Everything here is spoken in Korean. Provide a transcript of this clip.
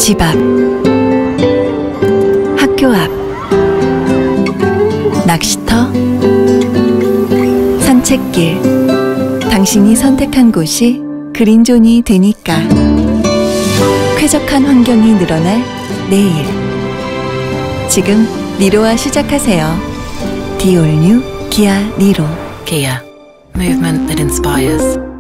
집 앞, 학교 앞, 낚시터, 산책길. 당신이 선택한 곳이 그린존이 되니까. 쾌적한 환경이 늘어날 내일. 지금 니로와 시작하세요. The All New 기아 니로. Kia. Movement that inspires.